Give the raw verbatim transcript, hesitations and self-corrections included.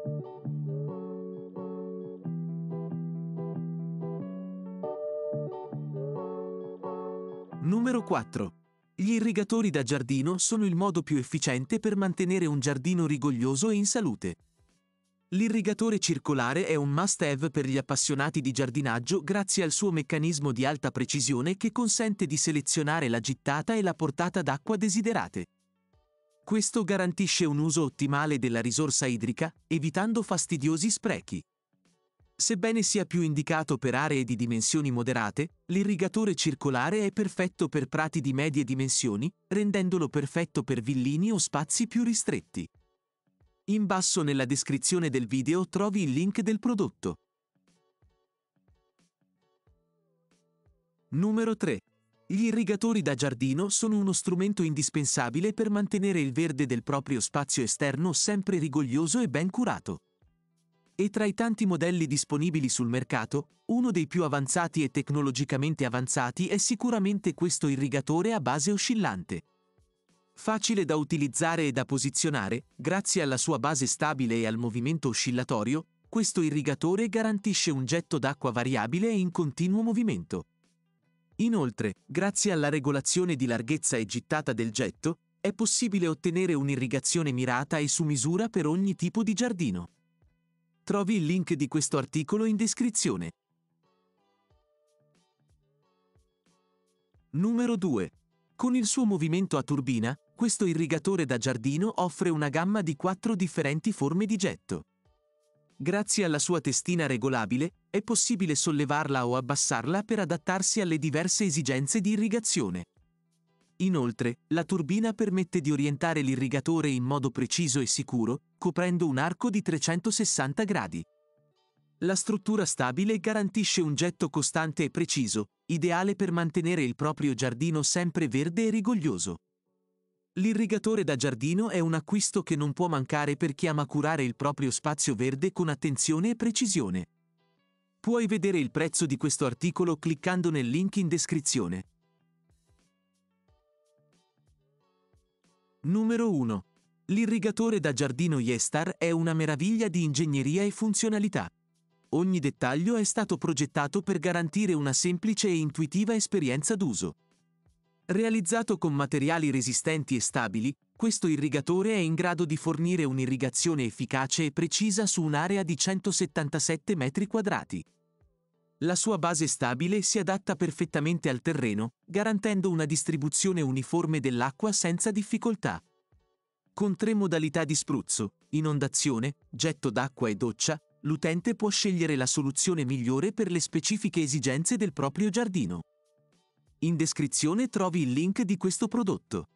Numero quattro. Gli irrigatori da giardino sono il modo più efficiente per mantenere un giardino rigoglioso e in salute. L'irrigatore circolare è un must-have per gli appassionati di giardinaggio grazie al suo meccanismo di alta precisione che consente di selezionare la gittata e la portata d'acqua desiderate. Questo garantisce un uso ottimale della risorsa idrica, evitando fastidiosi sprechi. Sebbene sia più indicato per aree di dimensioni moderate, l'irrigatore circolare è perfetto per prati di medie dimensioni, rendendolo perfetto per villini o spazi più ristretti. In basso nella descrizione del video trovi il link del prodotto. Numero tre. Gli irrigatori da giardino sono uno strumento indispensabile per mantenere il verde del proprio spazio esterno sempre rigoglioso e ben curato. E tra i tanti modelli disponibili sul mercato, uno dei più avanzati e tecnologicamente avanzati è sicuramente questo irrigatore a base oscillante. Facile da utilizzare e da posizionare, grazie alla sua base stabile e al movimento oscillatorio, questo irrigatore garantisce un getto d'acqua variabile e in continuo movimento. Inoltre, grazie alla regolazione di larghezza e gittata del getto, è possibile ottenere un'irrigazione mirata e su misura per ogni tipo di giardino. Trovi il link di questo articolo in descrizione. Numero due. Con il suo movimento a turbina, questo irrigatore da giardino offre una gamma di quattro differenti forme di getto. Grazie alla sua testina regolabile, è possibile sollevarla o abbassarla per adattarsi alle diverse esigenze di irrigazione. Inoltre, la turbina permette di orientare l'irrigatore in modo preciso e sicuro, coprendo un arco di trecentosessanta gradi. La struttura stabile garantisce un getto costante e preciso, ideale per mantenere il proprio giardino sempre verde e rigoglioso. L'irrigatore da giardino è un acquisto che non può mancare per chi ama curare il proprio spazio verde con attenzione e precisione. Puoi vedere il prezzo di questo articolo cliccando nel link in descrizione. Numero uno. L'irrigatore da giardino Yestar è una meraviglia di ingegneria e funzionalità. Ogni dettaglio è stato progettato per garantire una semplice e intuitiva esperienza d'uso. Realizzato con materiali resistenti e stabili, questo irrigatore è in grado di fornire un'irrigazione efficace e precisa su un'area di centosettantasette metri quadrati. La sua base stabile si adatta perfettamente al terreno, garantendo una distribuzione uniforme dell'acqua senza difficoltà. Con tre modalità di spruzzo, inondazione, getto d'acqua e doccia, l'utente può scegliere la soluzione migliore per le specifiche esigenze del proprio giardino. In descrizione trovi il link di questo prodotto.